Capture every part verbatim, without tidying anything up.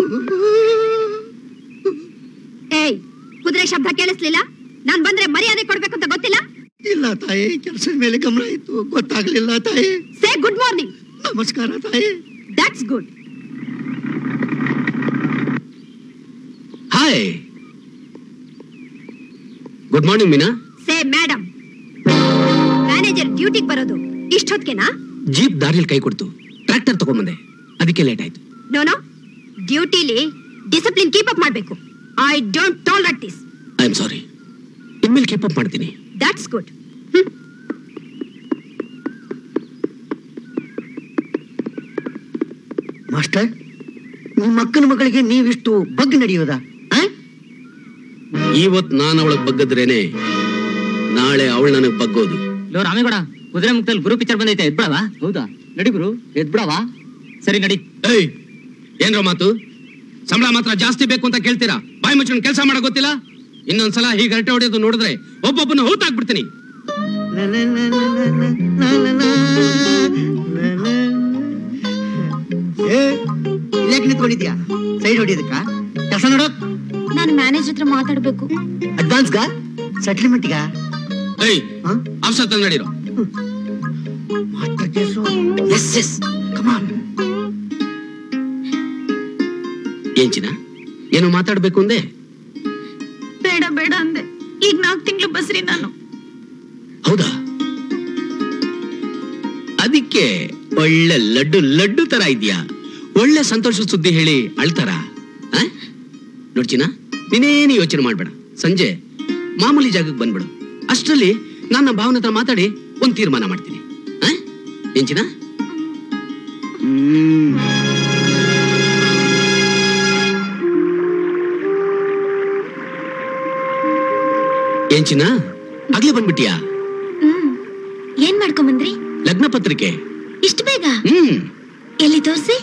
ಏಯ್, ಕುದುರೆ ಶಬ್ದ ಕೇಳಿಸ್ಲಿಲ್ಲ? ನಾನ್ ಬಂದ್ರೆ ಮರ್ಯಾದೆ ಕೊಡ್ಬೇಕು ಅಂತ ಗೊತ್ತಿಲ್ಲ? ಇಲ್ಲ ತಾಯಿ, ಕೆಲಸದ ಮೇಲೆ ಗಮನ ಇತ್ತು, ಗೊತ್ತಾಗ್ಲಿಲ್ಲ ತಾಯಿ. Say good morning. ನಮಸ್ಕಾರ ತಾಯಿ. That's good. Hi, good morning Meena. Say madam. Manager ಡ್ಯೂಟಿಗೆ ಬರೋದು ಇಷ್ಟೊತ್ತಿಗೆನಾ? ಜೀಪ್ ದಾರಿಯಲ್ಲಿ ಕೈ ಕೊಡ್ತು, ಟ್ರ್ಯಾಕ್ಟರ್ ತಗೊಂಡ್ಬಂದೆ, ಅದಕ್ಕೆ ಲೇಟ್ ಆಯ್ತು. ನೋ ನೋ, ಡ್ಯೂಟಿಲಿ ಡಿಸಿಪ್ಲಿನ್ ಕೀಪ್ ಅಪ್ ಮಾಡಬೇಕು. I don't tolerate this. I am sorry, ಇನ್ಮೇಲೆ ಕೀಪ್ ಅಪ್ ಮಾಡ್ತೀನಿ. That's good. ಮಾಸ್ಟರ್, ನಿಮ್ಮ ಅಕ್ಕನ ಮಗಳಿಗೆ ನೀವಿಷ್ಟು ಬಗ್ಗಿ ನಡೆಯೋದಾ? ಇವತ್ ನಾನು ಅವಳಗ್ ಬಗ್ಗದ್ರೇನೆ ನಾಳೆ ಅವಳು ನನಗ್ ಬಗ್ಗೋದು. ಲೋ ರಾಮೇಗೌಡ, ಕುದುರೆ ಮುಕ್ತಲ್ಲಿ ಗುರು ಪಿಕ್ಚರ್ ಬಂದೈತೆ, ಎದ್ಬಿಡವಾ? ಹೌದಾ, ನಡಿ ಗುರು, ಎದ್ಬಿಡವಾ? ಸರಿ ನಡಿ. ಏಯ್, ಏನ್ರ ಮಾತು? ಸಂಬಳ ಮಾತ್ರ ಜಾಸ್ತಿ ಬೇಕು ಅಂತ ಕೇಳ್ತೀರಾ? ಬಾಯಿ ಮುಚ್ಕೊಂಡು ಕೆಲಸ ಮಾಡಕ್ ಗೊತ್ತಿಲ್ಲ? ಇನ್ನೊಂದ್ಸಲ ಹೀಗೆ ಹರಟೆ ಹೊಡೆಯೋದು ನೋಡಿದ್ರೆ ಒಬ್ಬೊಬ್ಬನ ಹೌತಾಕ್ಬಿಡ್ತೀನಿ. ಯಾಕೆ ನಿಂತ್ಕೊಂಡಿದ್ಯಾ? ಸೈಡ್ ಹೊಡಿಯೋದಕ್ಕ? ಕೆಲಸ ನೋಡೋ. ನಾನು ಮ್ಯಾನೇಜರ್ ಹತ್ರ ಮಾತಾಡ್ಬೇಕು. ಅಡ್ವಾನ್ಸ್ಗ? ಸೆಟಲ್ಮೆಂಟ್ಗ? ಏಯ್, ಆಫೀಸರ್ ತಂದು ನಡೀರೋ. Master case. Yes yes, come on. ಏನ್ ಚಿನ್ನ, ಏನೋ ಮಾತಾಡ್ಬೇಕು ಅಂದೆ? ಬೇಡ ಬೇಡ ಅಂದೆ. ಈಗ ನಾಲ್ಕು ತಿಂಗಳು ಬಸ್ರಿ ನಾನು. ಹೌದಾ? ಅದಕ್ಕೆ ಒಳ್ಳೆ ಲಡ್ಡು ಲಡ್ಡು ತರ ಇದೆಯಾ? ಒಳ್ಳೆ ಸಂತೋಷ ಸುದ್ದಿ ಹೇಳಿ ಅಳ್ತಾರ? ನೋಡ್ಚಿನ, ನೀನೇನು ಯೋಚನೆ ಮಾಡ್ಬೇಡ. ಸಂಜೆ ಮಾಮೂಲಿ ಜಾಗಕ್ಕೆ ಬಂದ್ಬಿಡು. ಅಷ್ಟರಲ್ಲಿ ನನ್ನ ಭಾವನ ಹತ್ರ ಮಾತಾಡಿ ಒಂದ್ ತೀರ್ಮಾನ ಮಾಡ್ತೀನಿ. ಏನ್ ಚಿನ್ನ? ಏನ್ ಚಿನ್ನ, ಆಗ್ಲೇ ಬಂದ್ಬಿಟ್ಟಿಯಾ? ಏನ್ ಮಾಡ್ಕೊಂಬಂದ್ರಿ? ಲಗ್ನ ಪತ್ರಿಕೆ. ಇಷ್ಟು ಬೇಗ? ಹ್ಮ್. ಎಲ್ಲಿ ತೋರ್ಸಿ.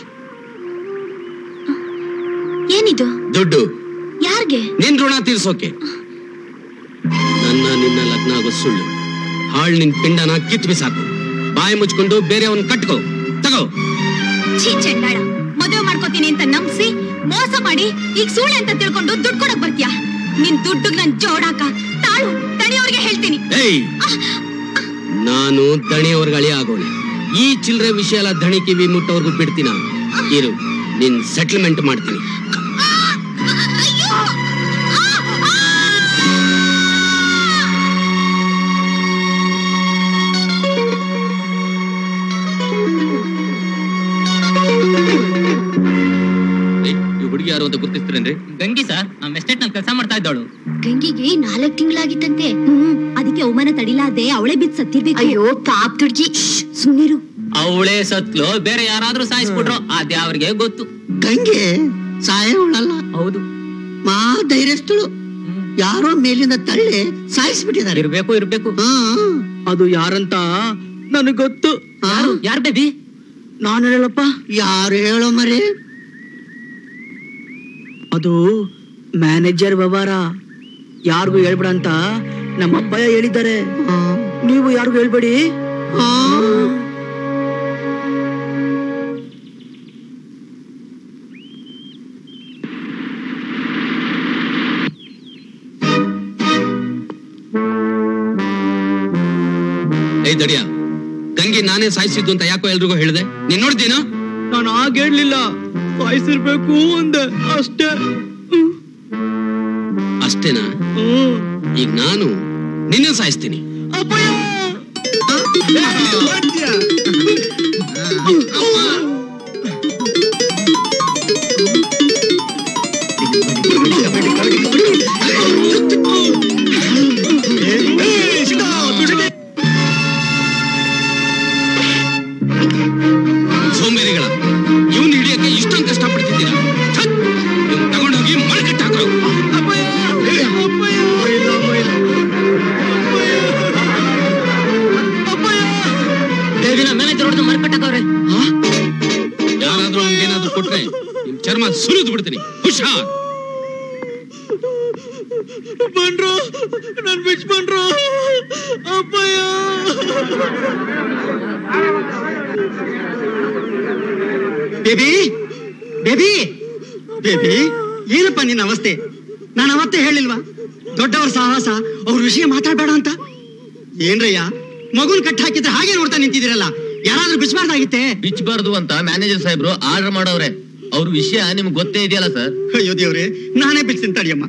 ಏನಿದು? ದುಡ್ಡು. ಯಾರ್ಗೆ? ನಿನ್ ಋಣ ತೀರ್ಸೋಕೆ. ನನ್ನ ನಿನ್ನ ಲಗ್ನ ಆಗೋ ಸುಳ್ಳು. ಹಾಳ್ ನಿನ್ ಪಿಂಡನ ಕಿತ್ ಬಿಸಾಕು. ಬಾಯಿ ಮುಚ್ಕೊಂಡು ಬೇರೆಯವನ್ ಕಟ್ಕೋ. ತಗೋ. ಛೀ ಚಂಡಾಳ, ಮದುವೆ ಮಾಡ್ಕೋತೀನಿ ಅಂತ ನಂಬಿಸಿ ಮೋಸ ಮಾಡಿ ಈಗ ಸುಳ್ಳು ಅಂತ ತಿಳ್ಕೊಂಡು ದುಡ್ಡು ಕೊಡಕ್ ಬರ್ತೀಯಾ? ನಿನ್ ದುಡ್ಡು ನನ್ ಜೋಡಾಕ. ತಾಳು, ದಣಿಯವ್ರಿಗೆ ಹೇಳ್ತೀನಿ. ಏಯ್, ನಾನು ದಣಿಯವ್ರಿಗೆ ಅಳಿ ಆಗೋಣ. ಈ ಚಿಲ್ಲರೆ ವಿಷಯ ಎಲ್ಲ ದಣಿ ಕಿವಿ ಮುಟ್ಟವ್ರಿಗೂ ಬಿಡ್ತೀನ. ಇರು, ನಿನ್ ಸೆಟಲ್ಮೆಂಟ್ ಮಾಡ್ತೀನಿ. ಹುಡುಗಿ ಯಾರು ಅಂತ ಗುರ್ತಿಸ್ತೀರೇನ್ರಿ? ಗಂಗಿ ಸರ್, ನಮ್ಮ ಎಸ್ಟೇಟ್ ನಲ್ಲಿ ಕೆಲಸ ಮಾಡ್ತಾ ಇದ್ದವಳು. ಗಂಗಿಗೆ ನಾಲ್ಕು ತಿಂಗಳಾಗಿತ್ತಂತೆ. ಹ್ಮ್, ಅದಕ್ಕೆ ಅವಮಾನ ತಡಿಲಾದೆ ಅವಳೆ ಬಿದ್ದು ಸತ್ತಿರ್ಬೇಕು. ಅಯ್ಯೋ ಪಾಪ್ ತುಡ್ಜಿ, ಸುಮ್ಮನಿರು. ಅವಳೇ ಸತ್ಲು, ಬೇರೆ ಯಾರಾದ್ರೂ ಸಾಯಿಸ್ಬಿಟ್ರು ಅದೇ ಅವ್ರಿಗೆ ಗೊತ್ತು. ಗಂಗೆ ಸಾಯವಳಲ್ಲ. ಹೌದು, ಮಾ ಧೈರ್ಯಸ್ಥಳು. ಯಾರೋ ಮೇಲಿಂದ ತಳ್ಳಿ ಸಾಯಿಸ್ಬಿಟ್ಟಿದ್ದಾರೆ. ಇರ್ಬೇಕು ಇರ್ಬೇಕು. ಅದು ಯಾರಂತ ನನಗ್ ಗೊತ್ತು. ಯಾರು ಬೇಬಿ? ನಾನು ಹೇಳಪ್ಪ. ಯಾರು ಹೇಳೋ ಮರಿ? ಅದು ಮ್ಯಾನೇಜರ್ ವ್ಯವಹಾರ. ಯಾರಿಗೂ ಹೇಳ್ಬೇಡ ಅಂತ ನಮ್ಮ ಅಪ್ಪಯ್ಯ ಹೇಳಿದ್ದಾರೆ. ನೀವು ಯಾರಿಗೂ ಹೇಳ್ಬೇಡಿ. ಏಯ್ ದಡಿಯ, ಗಂಗೆ ನಾನೇ ಸಾಯಿಸಿದ್ದು ಅಂತ ಯಾಕೋ ಎಲ್ರಿಗೂ ಹೇಳಿದೆ? ನೀನ್ ನೋಡ್ತೀನೋ? ನಾನು ಆಗ ಹೇಳಲಿಲ್ಲ, ಸಾಯಿಸಿರ್ಬೇಕು ಅಂದೆ ಅಷ್ಟೇ. ಅಷ್ಟೇನಾ? ಈಗ ನಾನು ನಿನ್ನ ಸಾಯಿಸ್ತೀನಿ. ಸೋಂಬೇರಿಗಳ, ಇವನ್ ಹಿಡಿಯಕ್ಕೆ ಇಷ್ಟೊಂದು ಕಷ್ಟಪಡ್ತಿದ್ದೀರಾ? ಇವನ್ ತಗೊಂಡೋಗಿ ಮಳಕಟ್ಟ ಹಾಕೋ. ಮ್ಯಾನೇಜರ್ ಹೊಡೆದು ಮರ್ಕಟ್ಟಾಕವ್ರೆ. ಯಾರಾದ್ರೂ ಅವ್ನಿಗೇನಾದ್ರೂ ಕೊಟ್ರೆ ನಿಮ್ ಚರ್ಮ ಸುರಿದು ಬಿಡ್ತೀನಿ. ಹುಷಾರ್. ಬಂದ್ರು, ನನ್ ಬಿಚ್ ಬಂದ್ರು. ಅಪ್ಪಯ್ಯ, ಬೇಬಿ ಬೇಬಿ ಬೇಬಿ, ಏನಪ್ಪ ನಿನ್ನ ಅವಸ್ಥೆ? ನಾನು ಅವತ್ತೇ ಹೇಳಿಲ್ವಾ ದೊಡ್ಡವರ ಸಾಹಸ, ಅವ್ರ ವಿಷಯ ಮಾತಾಡ್ಬೇಡ ಅಂತ? ಏನ್ರಯ್ಯ, ಮಗುನ್ ಕಟ್ಟಿ ಹಾಕಿದ್ರೆ ಹಾಗೆ ನೋಡ್ತಾ ನಿಂತಿದ್ದೀರಲ್ಲ, ಯಾರಾದ್ರೂ ಬಿಚ್ಚಬಾರ್ದಾಗಿತ್ತೆ? ಬಿಚ್ಚಬಾರ್ದು ಅಂತ ಮ್ಯಾನೇಜರ್ ಸಾಹೇಬ್ರು ಆರ್ಡರ್ ಮಾಡವ್ರೆ. ಅವ್ರ ವಿಷಯ ನಿಮ್ಗೆ ಗೊತ್ತೇ ಇದೆಯಲ್ಲ ಸರ್. ಅಯ್ಯೋ ದೇವ್ರೆ, ನಾನೇ ಬಿಡ್ತೀನಿ ತಡಿಯಮ್ಮ.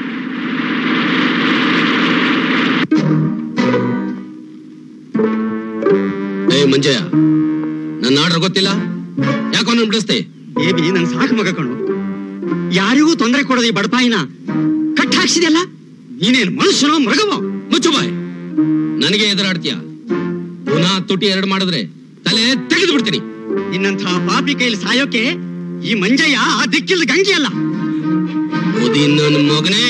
ಏ ಮಂಜಯ್ಯ, ನನ್ನ ಆರ್ಡರ್ ಗೊತ್ತಿಲ್ಲ, ಯಾಕೋ ನನ್ನ ಬಿಡಿಸ್ತೆ? ಬೇಬಿ, ನನ್ ಸಾಕು ಮಗ ಕಣು. ಯಾರಿಗೂ ತೊಂದರೆ ಕೊಡೋದು ಈ ಬಡಪಾಯಿನ ಕಟ್ಟಿ ಹಾಕ್ಸಿದೆಯಲ್ಲ, ನೀನೇನು ಮನುಷ್ಯನೋ ಮೃಗವೋ? ಮುಚ್ಚು ಬಾಯ್, ನನಗೆ ಎದುರಾಡ್ತೀಯ. ಪುನಃ ತುಟಿ ಎರಡು ಮಾಡಿದ್ರೆ ತಲೆ ತೆಗೆದು ಬಿಡ್ತೀನಿ. ನಿನ್ನಂಥ ಪಾಪಿ ಕೈಲಿ ಸಾಯೋಕೆ ಈ ಮಂಜಯ್ಯ ಆ ದಿಕ್ಕಿಲ್ದ ಗಂಗಿ ಅಲ್ಲ. ಓದಿ ನನ್ನ ಮಗನೇ.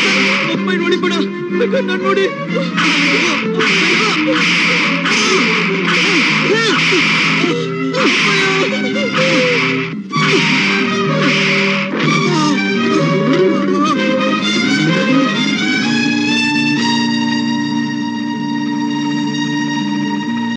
ನೋಡಿ ಬಿಡ, ನೋಡಿ.